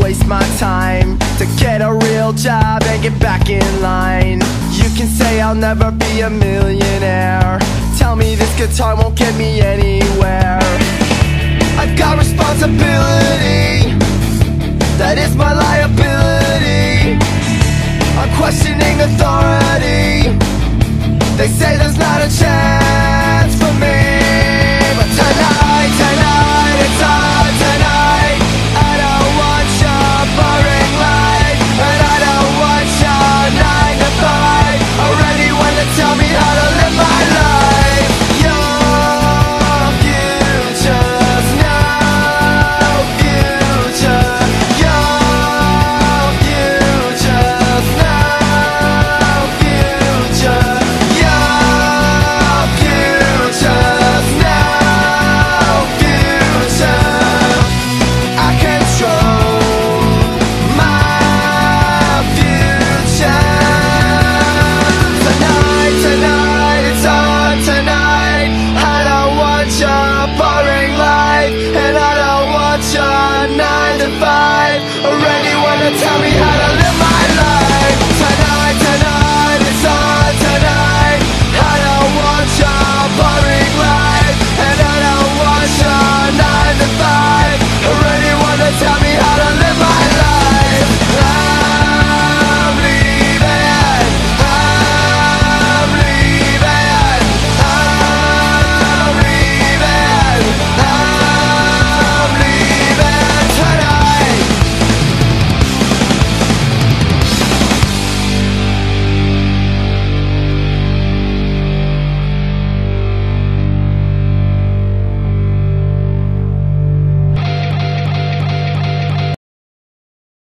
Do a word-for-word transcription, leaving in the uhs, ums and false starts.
waste my time to get a real job and get back in line. You can say I'll never be a millionaire, tell me this guitar won't get me anywhere. I've got responsibility, that is my liability. I'm questioning authority, they say there's not a chance for me. But tonight, tonight, it's on tonight. I don't want your boring life, and I don't want your nine to five. Already want to tell me how to live my life. Your future's no future. Your future's no future. Your future's no future. I control my future. Tonight, tonight, it's on tonight. I don't want your boring life, and I don't want your nine to five. Already wanna tell me